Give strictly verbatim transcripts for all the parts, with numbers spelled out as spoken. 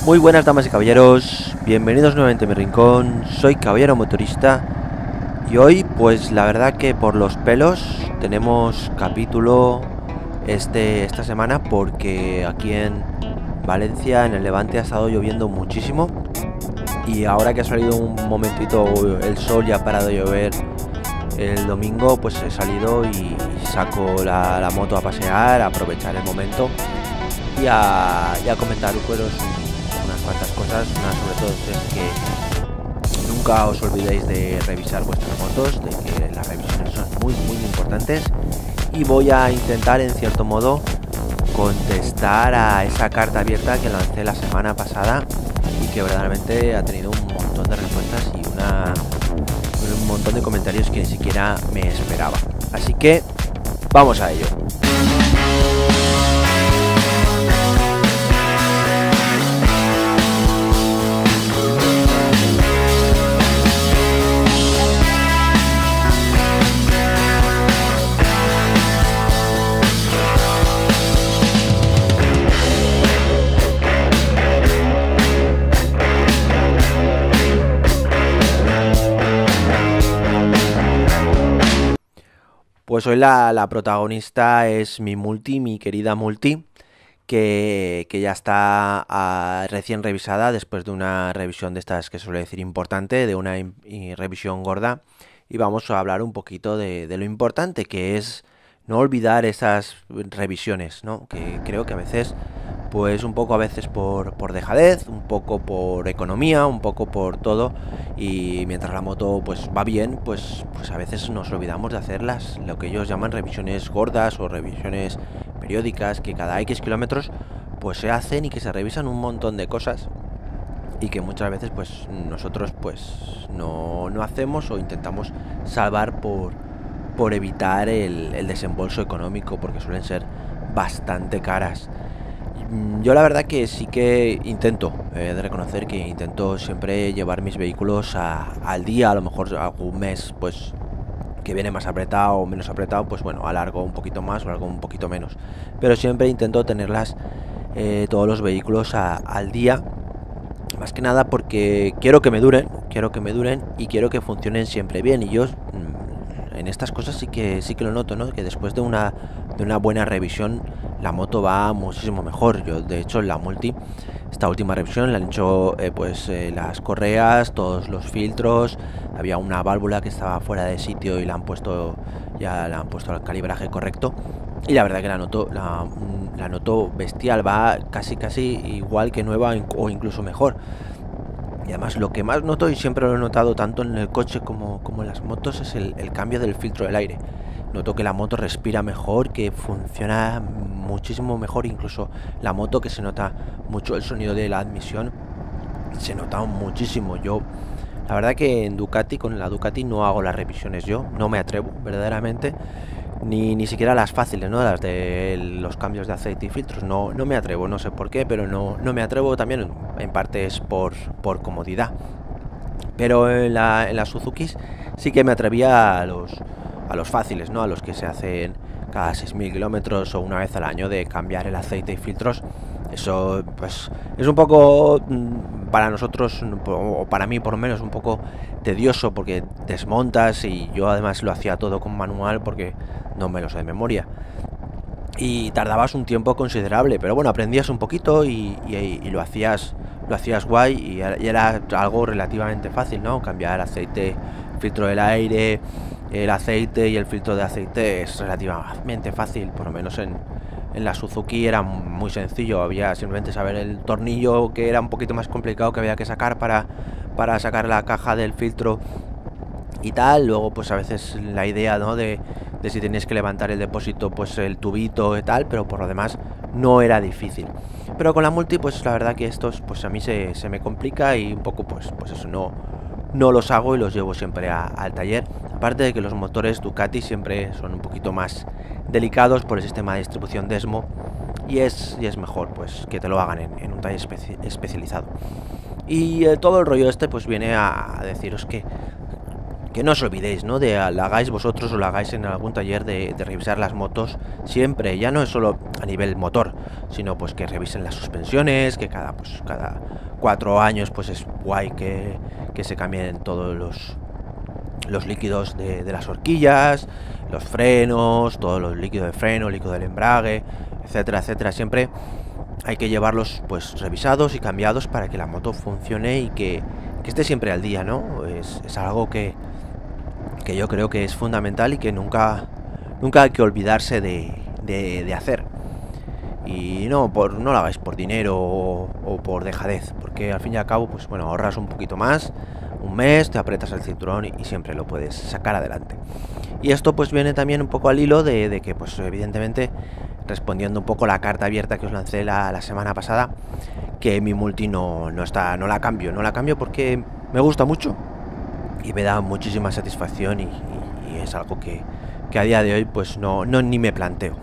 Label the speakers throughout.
Speaker 1: Muy buenas damas y caballeros, bienvenidos nuevamente a mi rincón, soy Caballero Motorista y hoy pues la verdad que por los pelos tenemos capítulo este, esta semana porque aquí en Valencia, en el Levante, ha estado lloviendo muchísimo y ahora que ha salido un momentito el sol y ha parado de llover el domingo, pues he salido y saco la, la moto a pasear, a aprovechar el momento y a, y a comentar pues, unas cuantas cosas. Una sobre todo es que nunca os olvidéis de revisar vuestras motos, de que las revisiones son muy muy importantes, y voy a intentar en cierto modo contestar a esa carta abierta que lancé la semana pasada y que verdaderamente ha tenido un montón de respuestas y una, un montón de comentarios que ni siquiera me esperaba. Así que vamos a ello. Pues hoy la, la protagonista es mi multi, mi querida multi, que, que ya está uh, recién revisada después de una revisión de estas que suele decir importante, de una revisión gorda, y vamos a hablar un poquito de, de lo importante que es no olvidar esas revisiones, ¿no? Que creo que a veces, pues un poco a veces por, por dejadez, un poco por economía, un poco por todo, y mientras la moto pues va bien, pues, pues a veces nos olvidamos de hacer las, lo que ellos llaman revisiones gordas o revisiones periódicas, que cada X kilómetros pues se hacen y que se revisan un montón de cosas y que muchas veces pues nosotros pues no, no hacemos o intentamos salvar por, por evitar el, el desembolso económico, porque suelen ser bastante caras. Yo la verdad que sí que intento, eh, de reconocer que intento siempre llevar mis vehículos a, al día. A lo mejor algún mes pues que viene más apretado o menos apretado, pues bueno, alargo un poquito más o algo un poquito menos, pero siempre intento tenerlas, eh, todos los vehículos a, al día, más que nada porque quiero que me duren, quiero que me duren y quiero que funcionen siempre bien. Y yo en estas cosas sí que sí que lo noto, ¿no? Que después de una de una buena revisión la moto va muchísimo mejor. Yo de hecho en la multi, esta última revisión le han hecho eh, pues eh, las correas, todos los filtros, había una válvula que estaba fuera de sitio y la han puesto ya le han puesto el calibraje correcto, y la verdad que la noto la, la noto bestial, va casi casi igual que nueva o incluso mejor. Y además lo que más noto, y siempre lo he notado tanto en el coche como, como en las motos, es el, el cambio del filtro del aire. Noto que la moto respira mejor, que funciona muchísimo mejor, incluso la moto, que se nota mucho el sonido de la admisión, se nota muchísimo. Yo, la verdad que en Ducati, con la Ducati no hago las revisiones yo, no me atrevo verdaderamente, ni, ni siquiera las fáciles, ¿no? Las de los cambios de aceite y filtros, no, no me atrevo, no sé por qué, pero no, no me atrevo. También en parte es por, por comodidad, pero en la, en las Suzukis sí que me atrevía a los, a los fáciles, ¿no? A los que se hacen cada seis mil kilómetros o una vez al año, de cambiar el aceite y filtros. Eso pues es un poco para nosotros, o para mí por lo menos, un poco tedioso, porque desmontas, y yo además lo hacía todo con manual porque no me lo sé de memoria y tardabas un tiempo considerable, pero bueno, aprendías un poquito y, y, y lo hacías lo hacías guay, y era, y era algo relativamente fácil, ¿no? Cambiar aceite, filtro del aire, el aceite y el filtro de aceite es relativamente fácil, por lo menos en, en la Suzuki era muy sencillo. Había simplemente saber el tornillo, que era un poquito más complicado, que había que sacar para, para sacar la caja del filtro y tal. Luego pues a veces la idea, ¿no? de, de si tenías que levantar el depósito, pues el tubito y tal, pero por lo demás no era difícil. Pero con la multi pues la verdad que estos pues a mí se, se me complica, y un poco pues, pues eso, no, no los hago y los llevo siempre a, al taller. Aparte de que los motores Ducati siempre son un poquito más delicados por el sistema de distribución Desmo, y es, y es mejor pues que te lo hagan en, en un taller especi especializado. Y eh, todo el rollo este pues viene a, a deciros que que no os olvidéis, ¿no? De la hagáis vosotros o la hagáis en algún taller de, de revisar las motos siempre. Ya no es solo a nivel motor, sino pues que revisen las suspensiones, que cada pues cada cuatro años pues es guay que, que se cambien todos los los líquidos de, de las horquillas, los frenos, todos los líquidos de freno, líquido del embrague, etcétera, etcétera. Siempre hay que llevarlos pues revisados y cambiados para que la moto funcione y que, que esté siempre al día, ¿no? Es, es algo que que yo creo que es fundamental y que nunca nunca hay que olvidarse de, de, de hacer. Y no por no lo hagáis por dinero o, o por dejadez, porque al fin y al cabo pues bueno, ahorras un poquito más, un mes, te aprietas el cinturón y, y siempre lo puedes sacar adelante. Y esto pues viene también un poco al hilo de, de que pues evidentemente, respondiendo un poco a la carta abierta que os lancé la, la semana pasada, que mi multi no, no está, no la cambio, no la cambio porque me gusta mucho y me da muchísima satisfacción y, y, y es algo que, que a día de hoy pues no, no ni me planteo.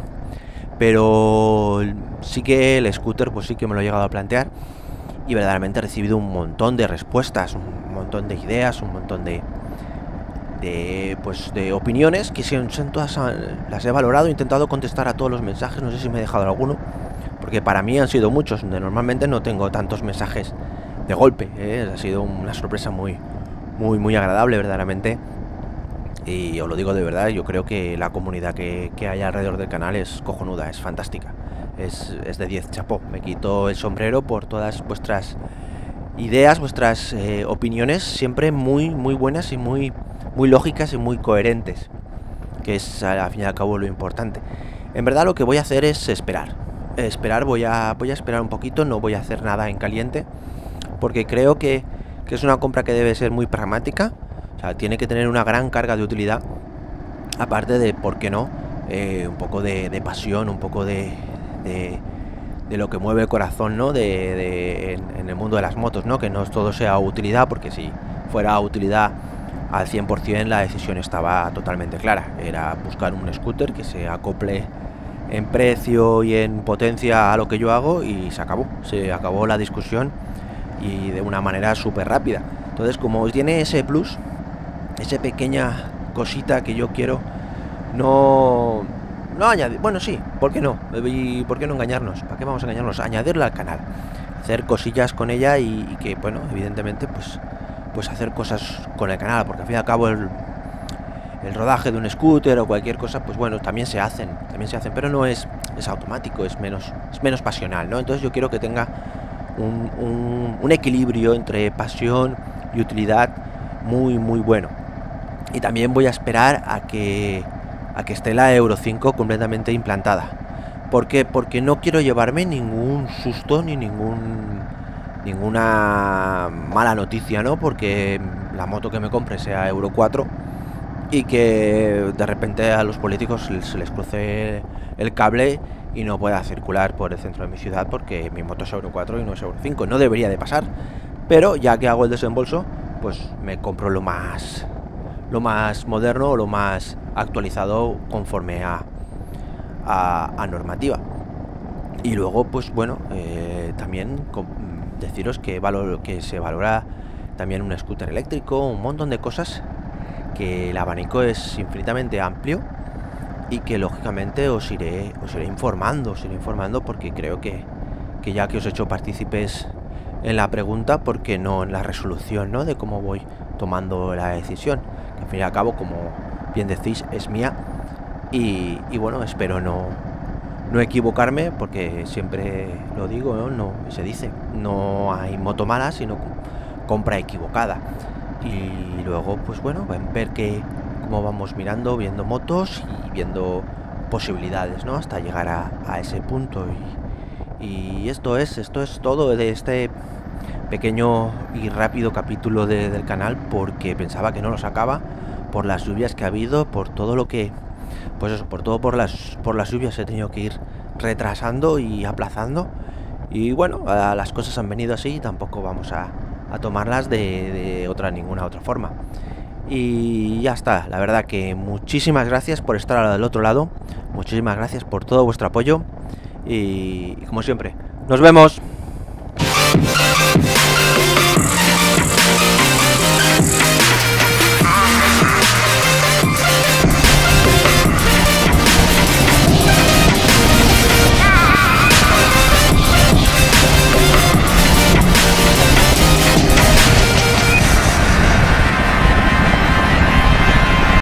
Speaker 1: Pero sí que el scooter pues sí que me lo he llegado a plantear y verdaderamente he recibido un montón de respuestas, un montón de ideas, un montón de de pues de opiniones que son, son todas, las he valorado, he intentado contestar a todos los mensajes, no sé si me he dejado alguno, porque para mí han sido muchos, donde normalmente no tengo tantos mensajes de golpe, ¿eh? Ha sido una sorpresa muy muy muy agradable verdaderamente. Y os lo digo de verdad, yo creo que la comunidad que, que hay alrededor del canal es cojonuda, es fantástica. Es, es de diez, chapó. Me quito el sombrero por todas vuestras ideas, vuestras eh, opiniones, siempre muy muy buenas y muy, muy lógicas y muy coherentes, que es al fin y al cabo lo importante. En verdad lo que voy a hacer es esperar. Esperar, voy a, voy a esperar un poquito, no voy a hacer nada en caliente, porque creo que, que es una compra que debe ser muy pragmática. O sea, tiene que tener una gran carga de utilidad, aparte de, ¿por qué no? Eh, un poco de, de pasión, un poco de, de, de lo que mueve el corazón, ¿no? De, de, en, en el mundo de las motos, ¿no? Que no todo sea utilidad, porque si fuera utilidad al cien por cien la decisión estaba totalmente clara. Era buscar un scooter que se acople en precio y en potencia a lo que yo hago y se acabó. Se acabó la discusión y de una manera súper rápida. Entonces, como tiene ese plus, esa pequeña cosita que yo quiero, no no añadir, bueno sí, ¿por qué no? ¿Y por qué no engañarnos? ¿Para qué vamos a engañarnos? Añadirla al canal, hacer cosillas con ella y, y que, bueno, evidentemente pues pues hacer cosas con el canal, porque al fin y al cabo el, el rodaje de un scooter o cualquier cosa, pues bueno, también se hacen, también se hacen, pero no es, es automático, es menos, es menos pasional, ¿no? Entonces yo quiero que tenga un, un, un equilibrio entre pasión y utilidad muy muy bueno. Y también voy a esperar a que a que esté la Euro cinco completamente implantada. ¿Por qué? Porque no quiero llevarme ningún susto ni ningún ninguna mala noticia, ¿no? Porque la moto que me compre sea Euro cuatro y que de repente a los políticos se les cruce el cable y no pueda circular por el centro de mi ciudad porque mi moto es Euro cuatro y no es Euro cinco. No debería de pasar, pero ya que hago el desembolso, pues me compro lo más lo más moderno o lo más actualizado conforme a, a, a normativa. Y luego pues bueno, eh, también con, deciros que, valor, que se valora también un scooter eléctrico, un montón de cosas, que el abanico es infinitamente amplio y que lógicamente os iré os iré informando, os iré informando porque creo que, que ya que os he hecho partícipes en la pregunta, ¿por qué no en la resolución, ¿no? De cómo voy tomando la decisión, que al fin y al cabo, como bien decís, es mía y, y bueno, espero no, no equivocarme, porque siempre lo digo, ¿no? No se dice, no hay moto mala, sino compra equivocada. Y luego, pues bueno, ver que cómo vamos mirando, viendo motos y viendo posibilidades, ¿no? Hasta llegar a, a ese punto. Y, y esto es, esto es todo de este pequeño y rápido capítulo de, del canal, porque pensaba que no lo sacaba por las lluvias que ha habido, por todo lo que, pues eso, por todo por las por las lluvias he tenido que ir retrasando y aplazando. Y bueno, las cosas han venido así y tampoco vamos a, a tomarlas de, de otra ninguna otra forma. Y ya está, la verdad que muchísimas gracias por estar al otro lado, muchísimas gracias por todo vuestro apoyo y, y como siempre, nos vemos.